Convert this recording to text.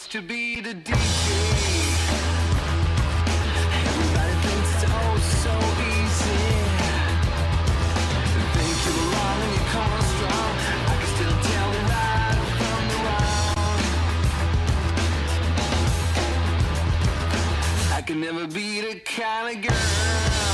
to be the DJ. Everybody thinks it's oh so easy. They think you belong and you come on strong. I can still tell the right from the wrong. I can never be the kind of girl